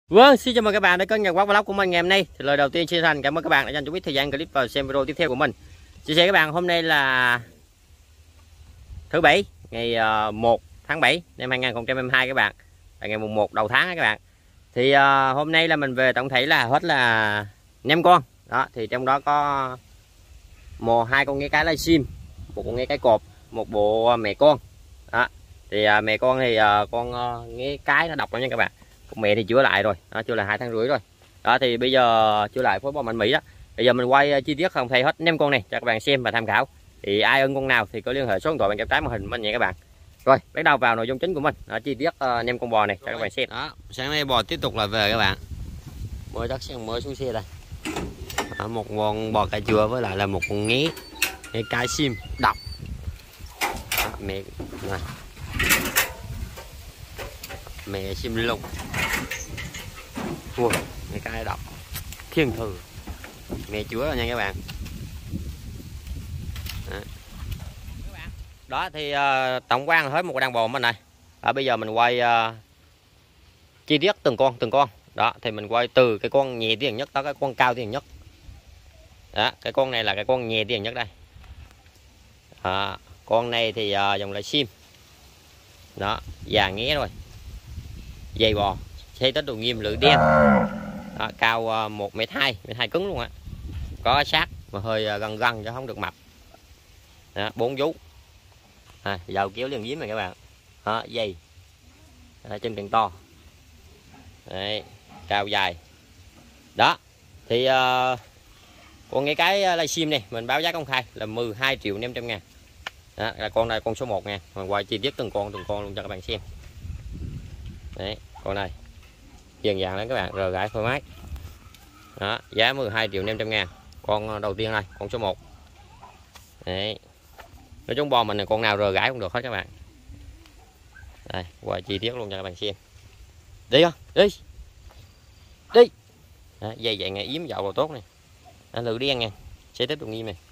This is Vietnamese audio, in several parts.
Vâng, xin chào mừng các bạn đến kênh Nhật Quán Vlog của mình ngày hôm nay. Thì lời đầu tiên xin thành cảm ơn các bạn đã dành chút ít thời gian click vào xem video tiếp theo của mình. Chia sẻ các bạn, hôm nay là thứ Bảy, ngày 1 tháng 7 năm 2022 các bạn. Là ngày mùng 1 đầu tháng các bạn. Thì hôm nay là mình về tổng thể là hết là 5 con. Đó, thì trong đó có hai con nghé cái lai sim, một con nghé cái cọp, một bộ mẹ con. Đó. Thì mẹ con thì con nghé cái nó độc lắm nha các bạn. Con mẹ thì chữa lại rồi, đó, chữa lại 2 tháng rưỡi rồi. Đó thì bây giờ chữa lại phối bò mạnh Mỹ đó. Bây giờ mình quay chi tiết không thay hết 5 con này cho các bạn xem và tham khảo. Thì ai ưng con nào thì có liên hệ số điện thoại bên trái màn hình mình nha các bạn. Rồi, bắt đầu vào nội dung chính của mình, đó, chi tiết 5 con bò này cho các bạn xem. Đó, sáng nay bò tiếp tục là về các bạn. Mới đất sang mới xuống xe đây. Đó, một con bò cà chua với lại là một con nghé cái sim độc. Đó, mẹ này. Mẹ sim lông. Ui, cái độc thiên thư mẹ chúa rồi nha các bạn. Đó thì tổng quan là hết một đàn bò mình này. Bây giờ mình quay chi tiết từng con. Đó thì mình quay từ cái con nhẹ tiền nhất tới cái con cao tiền nhất. Đó, cái con này là cái con nhẹ tiền nhất đây. Con này thì dòng là sim. Đó, già nghé rồi. Dây bò, xây tích đồ nghiêm lưỡi đen. Đó, cao 1m2, m2 cứng luôn á. Có sát mà hơi gần chứ không được mập. Đó, 4 vú. Dầu kéo liền giếm này các bạn. Đó, dây. Đó, chân càng to. Đấy, cao dài. Đó. Thì con nghe cái livestream này mình báo giá công khai là 12.500.000. Đó, là con này con số 1 nha. Mình quay chi tiết từng con luôn cho các bạn xem. Đấy, con này dần dàng lên các bạn, rờ gãi thoải mái. Đó, giá 12.500.000. Con đầu tiên này, con số 1. Đấy. Nói chung bò mình là con nào rờ gãi cũng được hết các bạn. Đây, quay chi tiết luôn cho các bạn xem. Đi không? Đi. Đó, dây dạng này yếm dạo vào tốt này. Lưỡi đen nha. Sẽ tiếp tục nghiêm này.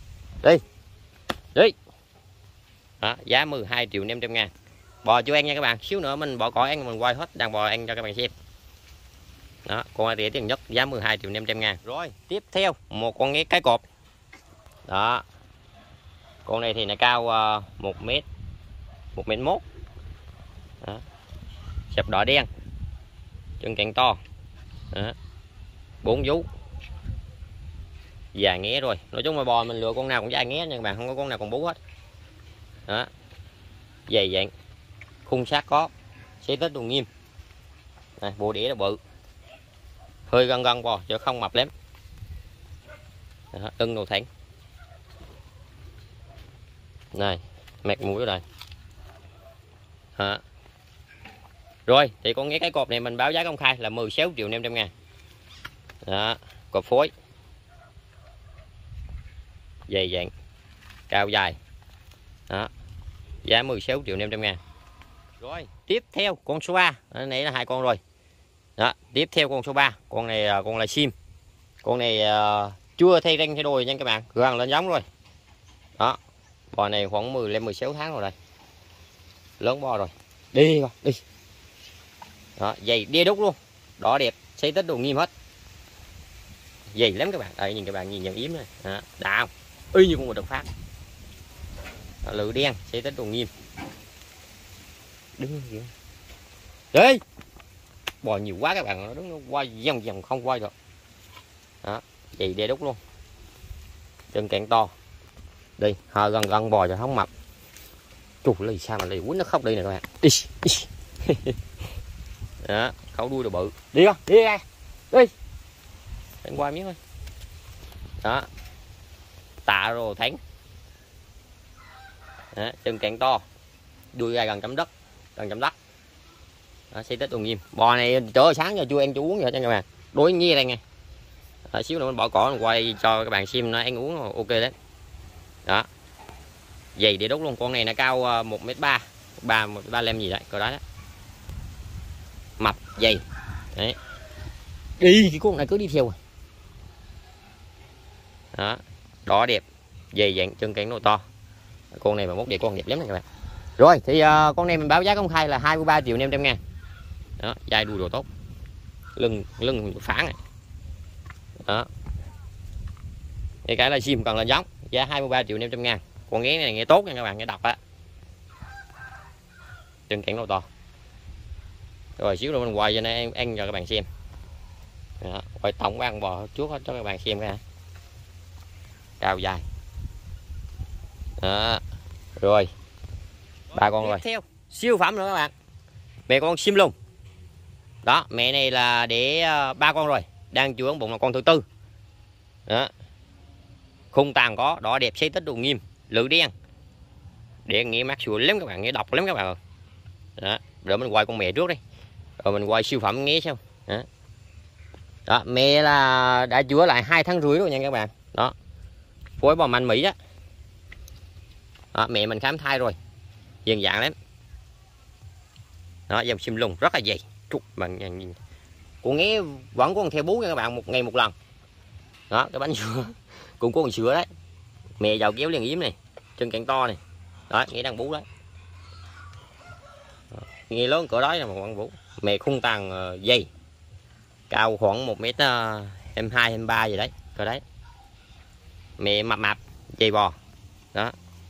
Đi. Đó, giá 12.500.000. Bò chưa ăn nha các bạn. Xíu nữa mình bỏ cỏ ăn mình quay hết đàn bò ăn cho các bạn xem. Đó, con rẻ tiền nhất giá 12.500.000. Rồi, tiếp theo một con nghé cái cọp. Đó. Con này thì nó cao 1m, 1m1. Đó. Sẹp đỏ đen. Chân càng to. Đó. 4 vú. Già nghé rồi. Nói chung là bò mình lựa con nào cũng già nghé nha các bạn, không có con nào còn bú hết. Đó. Dày dạng. Khung sát có. Xé tích đồ nghiêm. Này, bộ đĩa là bự. Hơi gân bò chứ không mập lắm. Đó, lưng đồ thẳng. Này, mẹt mũi rồi. Đó. Rồi, thì con nghe cái cọp này mình báo giá công khai là 16.500.000. Đó, cọp phối. Dày dạng. Cao dài. Đó. Giá 16.500.000. Rồi, tiếp theo con số 3. Này là 2 con rồi. Đó, tiếp theo con số 3, con này con là sim. Con này chưa thay răng thay đôi nha các bạn, gần lên giống rồi. Đó. Bò này khoảng 16 tháng rồi đây. Lớn bò rồi. Đi con, đi. Đó, dày đia đúc luôn. Đỏ đẹp, xây tích đồ nghiêm hết. Dày lắm các bạn. Đây nhìn các bạn nhìn nhận yếm này. Đó, đã không? Y như con một đợt phát. Đó, lưỡi đen, xây tích đồ nghiêm. Đứng kìa. Đi. Bò nhiều quá các bạn, nó đứng nó quay vòng không quay được. Đó, dày đe đúc luôn. Chân càng to. Đi, hơi gần bò cho không mập. Chù lì sao mà lì quýnh nó khóc đi nè các bạn. Đi. Đó, khẩu đuôi đồ bự. Đi không? Đi ra. Đi. Đánh qua miếng thôi. Đó. Tạ rồi thắng. Đó, chân càng to. Đuôi ra gần chấm đất. Đó, xây tích đồ nghiêm. Bò này trời ơi, sáng giờ chưa ăn chưa uống gì hết nha các bạn. Đối nghe đây nha. Xíu nữa mình bỏ cỏ mình quay cho các bạn xem nó ăn uống ok đấy. Đó. Dày để đốt luôn. Con này nó cao 1m3, 1m35 gì đấy, cỡ đó đó. Mập dày. Đấy. Đi cái con này cứ đi theo. Đó. Đỏ đẹp, dày dạng, chân cánh nồi to. Con này mà mốt đẹp con đẹp lắm này các bạn. Rồi thì con này mình báo giá công khai là 23.500.000. Đó, dai đuôi đồ tốt. lưng phản này. Đó, cái là sim còn là giống, giá 23.500.000. Con nghé này nghe tốt nha các bạn, nghe độc á, chân cẳng đầu to. Rồi xíu nữa mình quay cho nó ăn cho các bạn xem. Đó, quay tổng ăn bò trước hết cho các bạn xem nha. Cao dài. Đó. Rồi 3 con rồi. Theo siêu phẩm nữa các bạn, mẹ con sim lùng. Đó, mẹ này là để 3 con rồi, đang chưa ấn bụng là con thứ tư. Đó, khung tàn có, đỏ đẹp, xây tích đồ nghiêm, lưỡi đen, để nghe mắt sủa lắm các bạn, nghe độc lắm các bạn. Đó, rồi mình quay con mẹ trước đi, rồi mình quay siêu phẩm nghe sao. Đó. Đó, mẹ là đã chữa lại 2 tháng rưỡi rồi nha các bạn. Đó, phối bò manh Mỹ đó. Đó, mẹ mình khám thai rồi, dần dạng lắm. Đó, dòng sim lùng rất là dày, trúc bằng nhìn. Con nghe vẫn còn theo bú nha các bạn, một ngày một lần. Đó, cái bánh sữa cũng có con sữa đấy. Mẹ giàu kéo liền yếm này, chân cẳng to này. Đó, nghe đang bú đấy. Nghe lớn cỡ đó là một con bú. Mẹ khung tàn dày, cao khoảng 1m22 23 gì đấy, cỡ đấy. Mẹ mập dày bò. Đó.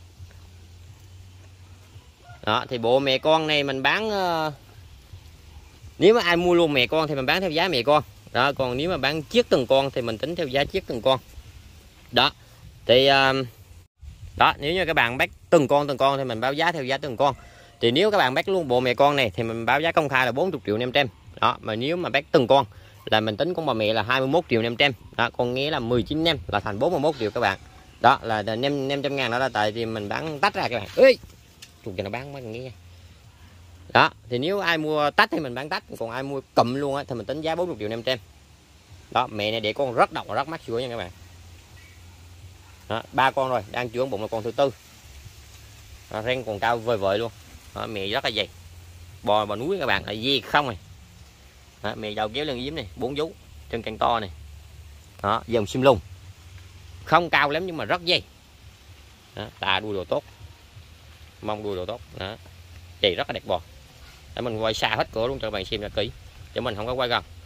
Đó thì bộ mẹ con này mình bán nếu mà ai mua luôn mẹ con thì mình bán theo giá mẹ con. Đó, còn nếu mà bán chiếc từng con thì mình tính theo giá chiếc từng con. Đó. Thì đó, nếu như các bạn bắt từng con thì mình báo giá theo giá từng con. Thì nếu các bạn bắt luôn bộ mẹ con này thì mình báo giá công khai là 40.500.000. Đó, mà nếu mà bắt từng con là mình tính con bà mẹ là 21.500.000. Đó, con nghe là 19 năm là thành 41 triệu các bạn. Đó là 500.000 đó là tại vì mình bán tách ra các bạn. Ê, cho nó bán mấy con nghe. Đó, thì nếu ai mua tách thì mình bán tách, còn ai mua cụm luôn á thì mình tính giá 40.500.000. Đó, mẹ này để con rất độc và rất mát sữa nha các bạn. Đó, 3 con rồi, đang chưa ấn bụng là con thứ tư. Đó, răng còn cao vời vợi luôn. Đó, mẹ rất là dày. Bò núi các bạn, là dê không này. Đó, mẹ đầu kéo lưng yếm này, 4 vú, chân càng to này. Đó, dòng sim lùng. Không cao lắm nhưng mà rất dày. Đó, tà đuôi đồ tốt. Mông đuôi đồ tốt. Đó. Dày rất là đẹp bò. Để mình quay xa hết cửa luôn cho các bạn xem cho kỹ, chứ mình không có quay gần.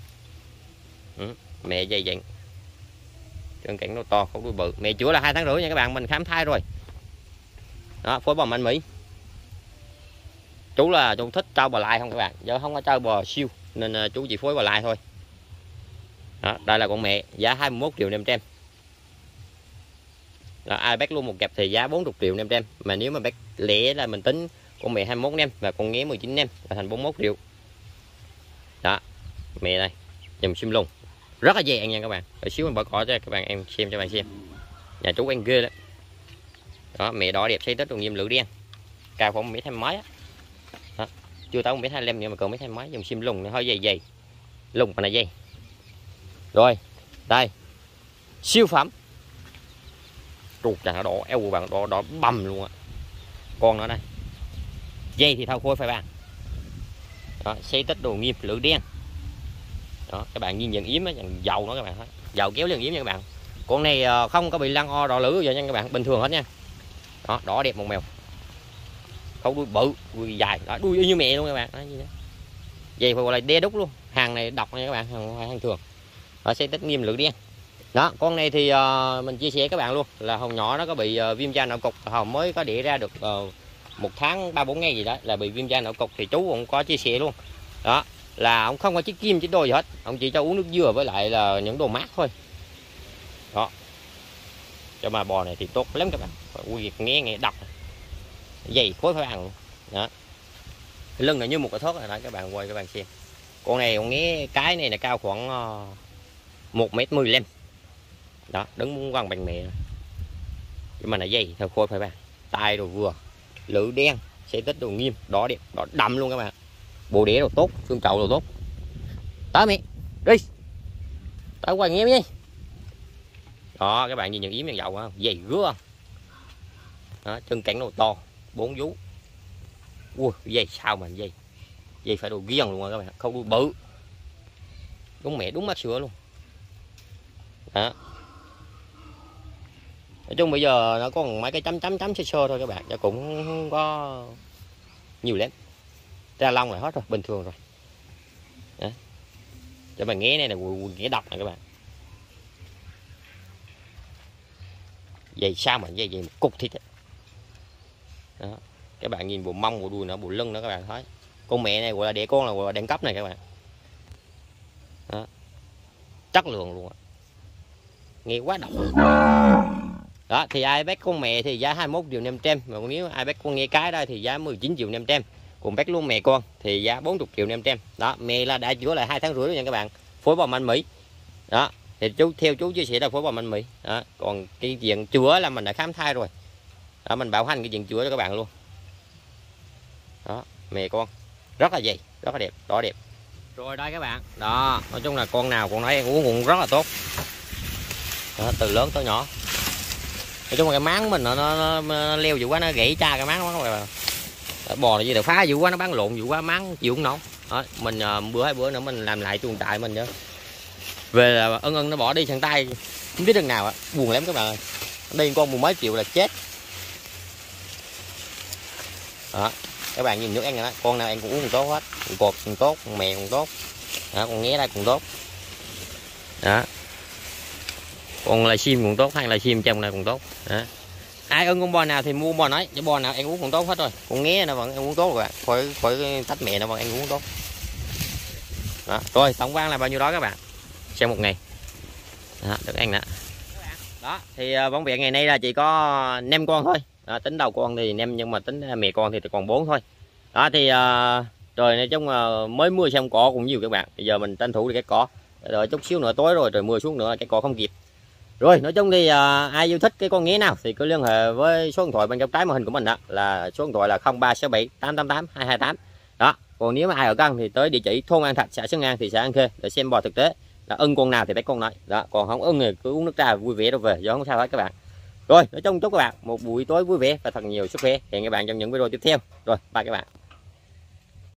Mẹ dày dặn, chân cẳng nó to, không đuôi bự. Mẹ chữa là 2 tháng rưỡi nha các bạn, mình khám thai rồi. Đó, phối bò manh Mỹ. Chú là chú thích trâu bò lai không các bạn, giờ không có trâu bò siêu nên chú chỉ phối bò lai thôi. Đó, đây là con mẹ, giá 21.500.000. Đó, ai bắt luôn một cặp thì giá 40.500.000, mà nếu mà bắt lẻ là mình tính con mẹ 21 năm và con nghé 19 năm là thành 41 triệu. Đó, mẹ này, dòng sim lùng rất là dày nha các bạn. Để xíu mình bỏ cỏ cho các bạn em xem cho bạn xem. Nhà chú ăn ghê đó. Đó, mẹ đỏ đẹp, xây tích đồng nghiêm lưỡi đen, cao khoảng 1m20 mấy á. Đó, chưa tới 1m25 nhưng mà còn 1m20 mấy, dòng sim lùng nó hơi dày, lùng mà là dày. Rồi, đây siêu phẩm. Trục chà nó đỏ eo của bạn, đỏ bầm luôn á. Con nó đây. Dây thì thau khối phải bạn. Đó, xây tích đồ nghiêm, lưỡi đen. Đó, các bạn nhìn dần yếm á, dầu nó các bạn, dầu kéo dần yếm nha các bạn. Con này không có bị lăn o đỏ lưỡi rồi nha các bạn, bình thường hết nha. Đó, đỏ đẹp một mèo. Không đuôi bự, đuôi dài, đó, đuôi như mẹ luôn các bạn. Đó, dây phải gọi là đe đúc luôn. Hàng này độc nha các bạn, hàng thường. Đó, xây tích nghiêm lưỡi đen. Đó, con này thì mình chia sẻ các bạn luôn là hồi nhỏ nó có bị viêm da nạo cục, hồi mới có đẻ ra được 1 tháng 3-4 ngày gì đó là bị viêm da nạo cục, thì chú cũng có chia sẻ luôn. Đó là ông không có chiếc kim chiếc đôi gì hết, ông chỉ cho uống nước dừa với lại là những đồ mát thôi. Đó, cho mà bò này thì tốt lắm các bạn. Ui, nghe độc dày khối phải ăn. Đó, cái lưng này như một cái thớt này, các bạn quay các bạn xem. Con này con nghe cái này là cao khoảng 1m15. Đó, đứng muốn quăng bằng mẹ. Nhưng mà là dây theo khôi phải bạn. Tai đồ vừa, lưỡi đen, xây tích đồ nghiêm, đỏ đẹp, đỏ đậm luôn các bạn. Bộ đĩa đồ tốt, xương chậu đồ tốt. Tới mẹ, đi. Tới quay nghe đi. Đó, các bạn nhìn những yếm những dầu không? Dày gứa. Đó, chân cẳng đồ to, 4 vú. Ui, dây sao mà dây. Dây phải đồ ghiêng luôn rồi các bạn, không đuôi bự. Đúng mẹ, đúng mắt sữa luôn. Đó. Nói chung bây giờ nó còn mấy cái chấm sơ sơ thôi các bạn, chứ cũng không có nhiều lắm. Ra lông lại hết rồi, bình thường rồi. Đó. cho bạn nghe này là nghe độc này các bạn. Dày sao mà dày một cục thịt ấy. Đó. Các bạn nhìn bộ mông, bộ đuôi nữa, bộ lưng nữa các bạn thấy. Con mẹ này gọi là đẻ con là gọi là đẳng cấp này các bạn. Đó. Chất lượng luôn. Nghe quá độc. Đó thì ai bắt con mẹ thì giá 21.500.000, mà nếu ai bắt con nghe cái đây thì giá 19.500.000. Còn bắt luôn mẹ con thì giá 40.500.000. Đó, mẹ là đã chữa lại 2 tháng rưỡi rồi nha các bạn. Phối bò manh Mỹ. Đó, thì theo chú chia sẻ là phối bò manh Mỹ. Đó, còn cái chuyện chữa là mình đã khám thai rồi. Đó, mình bảo hành cái chuyện chữa cho các bạn luôn. Đó, mẹ con rất là dày, rất là đẹp, đỏ đẹp. Rồi đây các bạn. Đó, nói chung là con nào con nấy uống cũng rất là tốt. Đó, từ lớn tới nhỏ. Nói chung là cái máng mình nó leo dữ quá, nó gãy cha cái máng quá. Bò là gì được phá dữ quá, nó bắn lộn dữ quá, máng chịu không nổi. Đó, mình bữa 2 bữa nữa mình làm lại chuồng trại mình nữa. Về là ân nó bỏ đi sang tay không biết đường nào á, buồn lắm các bạn ơi. Đây con 10 mấy triệu là chết. Đó, các bạn nhìn nước ăn này đó, con nào ăn cũng uống tốt hết, con cột cũng tốt, con mè cũng tốt. Đó, con nghé đây cũng tốt. Đó. Con là sim cũng tốt, hay là sim trong này cũng tốt. Đó. Ai ưng con bò nào thì mua bò nấy, chứ bò nào ăn uống cũng tốt hết rồi. Con nghé nó vẫn ăn uống tốt rồi, khỏi tách mẹ nó vẫn ăn uống tốt. Đó. Rồi tổng quan là bao nhiêu đó các bạn xem một ngày. Đó, được ăn đó. Đó thì bóng vẹn ngày nay là chỉ có 5 con thôi. Đó, tính đầu con thì 5 nhưng mà tính mẹ con thì còn 4 thôi. Đó thì trời nói chung mới mưa xong cỏ cũng nhiều các bạn. Bây giờ mình tranh thủ đi cái cỏ. Rồi chút xíu nữa tối rồi trời mưa xuống nữa cái cỏ không kịp. Rồi nói chung thì ai yêu thích cái con nghé nào thì cứ liên hệ với số điện thoại bên góc trái màn hình của mình đó, là số điện thoại là 0367 888 228. Đó, còn nếu mà ai ở gần thì tới địa chỉ thôn An Thạch, xã Xuân An, thị xã An Khê để xem bò thực tế. Là ưng con nào thì bắt con nói. Đó, còn không ưng thì cứ uống nước trà vui vẻ đâu về, do không sao hết các bạn. Rồi, nói chung chúc các bạn một buổi tối vui vẻ và thật nhiều sức khỏe. Hẹn các bạn trong những video tiếp theo. Rồi, bye các bạn.